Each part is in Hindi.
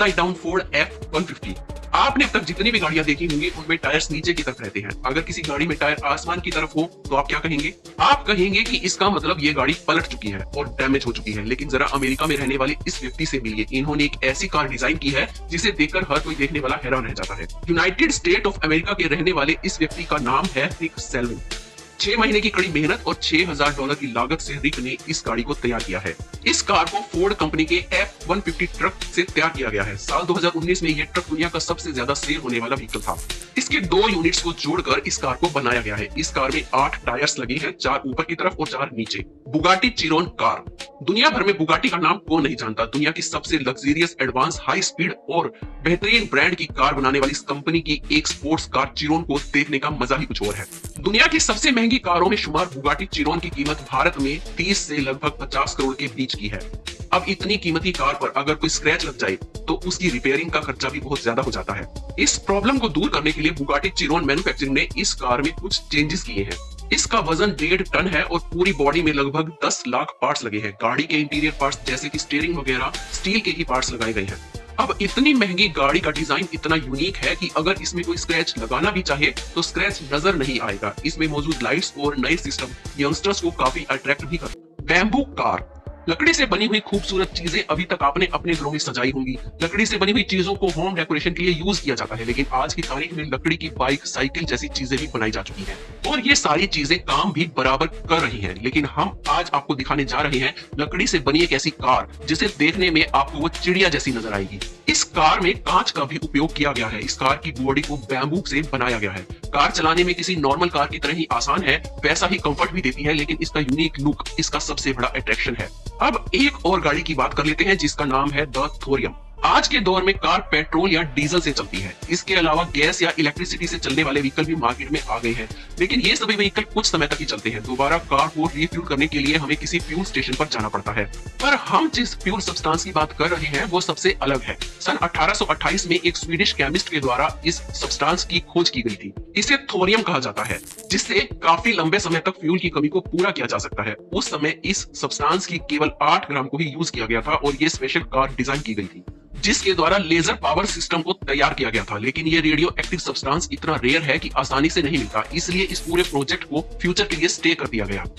Upside down Ford F-150। आपने अब तक जितनी भी गाड़ियां देखी होंगी उनमें टायर्स नीचे की तरफ रहते हैं। अगर किसी गाड़ी में टायर आसमान की तरफ हो तो आप क्या कहेंगे? आप कहेंगे कि इसका मतलब ये गाड़ी पलट चुकी है और डैमेज हो चुकी है। लेकिन जरा अमेरिका में रहने वाले इस व्यक्ति से मिलिए। इन्होंने एक ऐसी कार डिजाइन की है जिसे देखकर हर कोई देखने वाला हैरान रह जाता है। यूनाइटेड स्टेट ऑफ अमेरिका के रहने वाले इस व्यक्ति का नाम है रिक सेल्विन। 6 महीने की कड़ी मेहनत और $6000 की लागत से रिक ने इस गाड़ी को तैयार किया है। इस कार को फोर्ड कंपनी के F-150 ट्रक से तैयार किया गया है। साल 2019 में यह ट्रक दुनिया का सबसे ज्यादा सेल होने वाला व्हीकल था। इसके 2 यूनिट्स को जोड़कर इस कार को बनाया गया है। इस कार में 8 टायर्स लगे हैं, 4 ऊपर की तरफ और 4 नीचे। Bugatti Chiron car. दुनिया भर में बुगाटी का नाम कौन नहीं जानता। दुनिया की सबसे लग्जरियस, एडवांस, हाई स्पीड और बेहतरीन ब्रांड की कार बनाने वाली इस कंपनी की एक स्पोर्ट्स कार चिरोन को देखने का मजा ही कुछ और है। दुनिया की सबसे महंगी कारों में शुमार बुगाटी चिरोन की कीमत भारत में 30 से लगभग 50 करोड़ के बीच की है। अब इतनी कीमती कार पर अगर कोई स्क्रैच लग जाए तो उसकी रिपेयरिंग का खर्चा भी बहुत ज्यादा हो जाता है। इस प्रॉब्लम को दूर करने के लिए बुगाटी चिरोन मैन्युफैक्चरिंग ने इस कार में कुछ चेंजेस किए हैं। इसका वजन 1.5 टन है और पूरी बॉडी में लगभग 10 लाख पार्ट्स लगे हैं। गाड़ी के इंटीरियर पार्ट्स जैसे कि स्टीयरिंग वगैरह स्टील के ही पार्ट्स लगाए गए हैं। अब इतनी महंगी गाड़ी का डिजाइन इतना यूनिक है कि अगर इसमें कोई स्क्रैच लगाना भी चाहे तो स्क्रैच नजर नहीं आएगा। इसमें मौजूद लाइट्स और नए सिस्टम यंगस्टर्स को काफी अट्रैक्ट भी करते। Bamboo car. लकड़ी से बनी हुई खूबसूरत चीजें अभी तक आपने अपने घरों में सजाई होंगी। लकड़ी से बनी हुई चीजों को होम डेकोरेशन के लिए यूज किया जाता है, लेकिन आज की तारीख में लकड़ी की बाइक, साइकिल जैसी चीजें भी बनाई जा चुकी हैं और ये सारी चीजें काम भी बराबर कर रही हैं। लेकिन हम आज आपको दिखाने जा रहे हैं लकड़ी से बनी एक ऐसी कार जिसे देखने में आपको वो चिड़िया जैसी नजर आएगी। इस कार में कांच का भी उपयोग किया गया है। इस कार की बॉडी को बैम्बू से बनाया गया है। कार चलाने में किसी नॉर्मल कार की तरह ही आसान है, वैसा ही कंफर्ट भी देती है, लेकिन इसका यूनिक लुक इसका सबसे बड़ा अट्रैक्शन है। अब एक और गाड़ी की बात कर लेते हैं जिसका नाम है द थोरियम। आज के दौर में कार पेट्रोल या डीजल से चलती है। इसके अलावा गैस या इलेक्ट्रिसिटी से चलने वाले व्हीकल भी मार्केट में आ गए हैं, लेकिन ये सभी व्हीकल कुछ समय तक ही चलते हैं। दोबारा कार को रिफ्यूल करने के लिए हमें किसी फ्यूल स्टेशन पर जाना पड़ता है। पर हम जिस फ्यूल सब्सटेंस की बात कर रहे हैं वो सबसे अलग है। सन 1828 में एक स्वीडिश केमिस्ट के द्वारा इस सब्सटेंस की खोज की गई थी। इसे थोरियम कहा जाता है, जिससे काफी लंबे समय तक फ्यूल की कमी को पूरा किया जा सकता है। उस समय इस सब्सटेंस की केवल 8 ग्राम को ही यूज किया गया था और ये स्पेशल कार डिजाइन की गई थी जिसके द्वारा लेजर पावर सिस्टम को तैयार किया गया था। लेकिन ये रेडियो एक्टिव सब्सटेंस इतना रेयर है कि आसानी से नहीं मिलता, इसलिए इस पूरे प्रोजेक्ट को फ्यूचर के लिए स्टे कर दिया गया।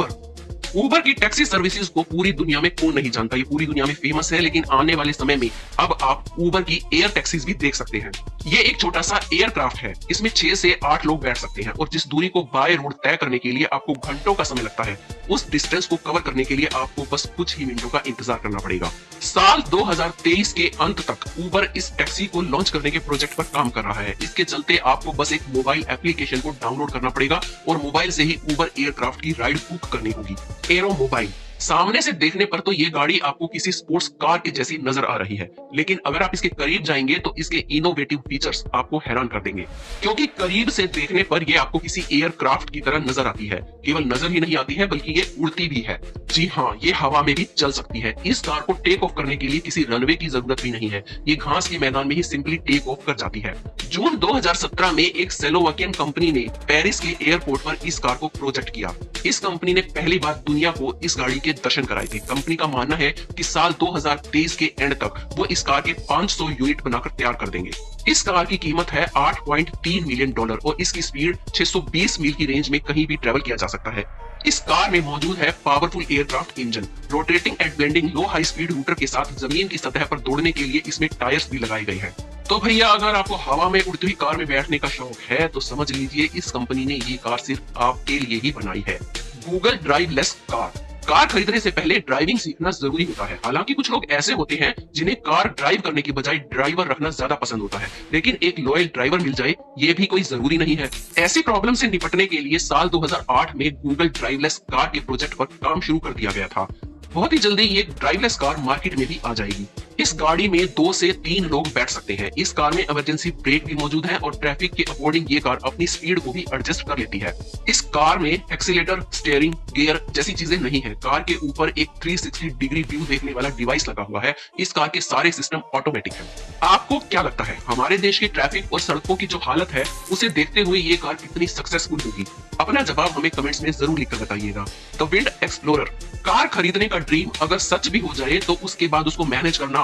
उबर की टैक्सी सर्विसेज को पूरी दुनिया में कौन नहीं जानता। ये पूरी दुनिया में फेमस है, लेकिन आने वाले समय में अब आप उबर की एयर टैक्सीज भी देख सकते हैं। ये एक छोटा सा एयरक्राफ्ट है। इसमें 6 से 8 लोग बैठ सकते हैं और जिस दूरी को बाय रोड तय करने के लिए आपको घंटों का समय लगता है, उस डिस्टेंस को कवर करने के लिए आपको बस कुछ ही मिनटों का इंतजार करना पड़ेगा। साल 2023 के अंत तक उबर इस टैक्सी को लॉन्च करने के प्रोजेक्ट पर काम कर रहा है। इसके चलते आपको बस एक मोबाइल एप्लीकेशन को डाउनलोड करना पड़ेगा और मोबाइल से ही उबर एयरक्राफ्ट की राइड बुक करनी होगी। AeroMobil. सामने से देखने पर तो ये गाड़ी आपको किसी स्पोर्ट्स कार की जैसी नजर आ रही है, लेकिन अगर आप इसके करीब जाएंगे तो इसके इनोवेटिव फीचर्स आपको हैरान कर देंगे, क्योंकि करीब से देखने पर ये आपको किसी एयरक्राफ्ट की तरह नजर आती है। केवल नजर ही नहीं आती है बल्कि ये उड़ती भी है। जी हाँ, ये हवा में भी चल सकती है। इस कार को टेक ऑफ करने के लिए किसी रनवे की जरूरत भी नहीं है। ये घास के मैदान में ही सिंपली टेक ऑफ कर जाती है। जून 2017 में एक स्लोवाकियन कंपनी ने पेरिस के एयरपोर्ट पर इस कार को प्रोजेक्ट किया। इस कंपनी ने पहली बार दुनिया को इस गाड़ी के दर्शन कराए थे। कंपनी का मानना है कि साल 2023 के एंड तक वो इस कार के 500 यूनिट बनाकर तैयार कर देंगे। इस कार की कीमत है $8.3 मिलियन और इसकी स्पीड 620 मील की रेंज में कहीं भी ट्रेवल किया जा सकता है। इस कार में मौजूद है powerful aircraft engine, rotating and bending low high speed rotor के साथ जमीन की सतह पर दौड़ने के लिए इसमें टायर्स भी लगाए गए हैं। तो भैया, अगर आपको हवा में उड़ती हुई कार में बैठने का शौक है तो समझ लीजिए इस कंपनी ने ये कार सिर्फ आपके लिए ही बनाई है। गूगल ड्राइवलेस कार खरीदने से पहले ड्राइविंग सीखना जरूरी होता है। हालांकि कुछ लोग ऐसे होते हैं जिन्हें कार ड्राइव करने की बजाय ड्राइवर रखना ज्यादा पसंद होता है, लेकिन एक लॉयल ड्राइवर मिल जाए ये भी कोई जरूरी नहीं है। ऐसी प्रॉब्लम से निपटने के लिए साल 2008 में गूगल ड्राइवलेस कार के प्रोजेक्ट पर काम शुरू कर दिया गया था। बहुत ही जल्दी ये ड्राइवलेस कार मार्केट में भी आ जाएगी। इस गाड़ी में 2 से 3 लोग बैठ सकते हैं। इस कार में इमरजेंसी ब्रेक भी मौजूद है और ट्रैफिक के अकॉर्डिंग ये कार अपनी स्पीड को भी एडजस्ट कर लेती है। इस कार में एक्सीलेटर, स्टीयरिंग, गियर जैसी चीजें नहीं है। कार के ऊपर एक 360 डिग्री व्यू देखने वाला डिवाइस लगा हुआ है। इस कार के सारे सिस्टम ऑटोमेटिक है। आपको क्या लगता है हमारे देश के ट्रैफिक और सड़कों की जो हालत है उसे देखते हुए ये कार कितनी सक्सेसफुल होगी? अपना जवाब हमें कमेंट्स में जरूर लिखकर बताइएगा। द विंड एक्सप्लोरर कार खरीदने का ड्रीम अगर सच भी हो जाए तो उसके बाद उसको मैनेज करना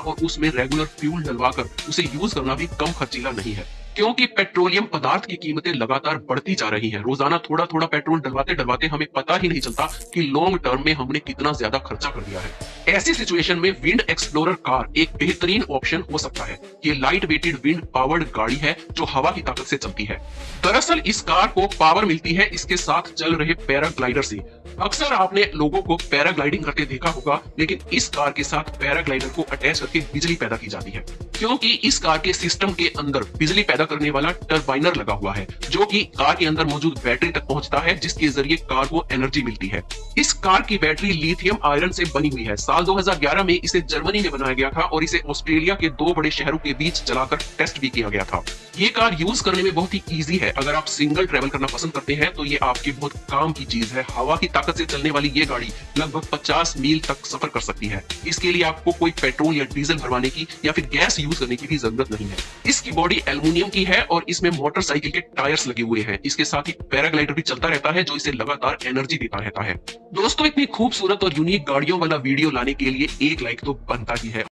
और उसमें रेगुलर फ्यूल डलवाकर उसे यूज करना भी कम खर्चीला नहीं है, क्योंकि पेट्रोलियम पदार्थ की कीमतें लगातार बढ़ती जा रही हैं। रोजाना थोड़ा थोड़ा पेट्रोल डलवाते डलवाते हमें पता ही नहीं चलता कि लॉन्ग टर्म में हमने कितना ज्यादा खर्चा कर दिया है। ऐसी सिचुएशन में विंड एक्सप्लोरर कार एक बेहतरीन ऑप्शन हो सकता है। ये लाइट वेटेड विंड पावर्ड गाड़ी है जो हवा की ताकत से चलती है। दरअसल इस कार को पावर मिलती है इसके साथ चल रहे पैराग्लाइडर से। अक्सर आपने लोगों को पैराग्लाइडिंग करते देखा होगा, लेकिन इस कार के साथ पैराग्लाइडर को अटैच करके बिजली पैदा की जाती है, क्योंकि इस कार के सिस्टम के अंदर बिजली पैदा करने वाला टर्बाइनर लगा हुआ है जो कि कार के अंदर मौजूद बैटरी तक पहुंचता है, जिसके जरिए कार को एनर्जी मिलती है। इस कार की बैटरी लिथियम आयरन से बनी हुई है। साल 2011 में इसे जर्मनी में बनाया गया था और इसे ऑस्ट्रेलिया के 2 बड़े शहरों के बीच चलाकर टेस्ट भी किया गया था। ये कार यूज करने में बहुत ही इजी है। अगर आप सिंगल ट्रेवल करना पसंद करते हैं तो ये आपके बहुत काम की चीज है। हवा की ताकत से चलने वाली ये गाड़ी लगभग 50 मील तक सफर कर सकती है। इसके लिए आपको कोई पेट्रोल या डीजल भरवाने की या फिर गैस यूज करने की भी जरूरत नहीं है। इसकी बॉडी एल्युमिनियम की है और इसमें मोटरसाइकिल के टायर्स लगे हुए हैं। इसके साथ ही पैराग्लाइडर भी चलता रहता है जो इसे लगातार एनर्जी देता रहता है। दोस्तों, इतनी खूबसूरत और यूनिक गाड़ियों वाला वीडियो लाने के लिए एक लाइक तो बनता ही है।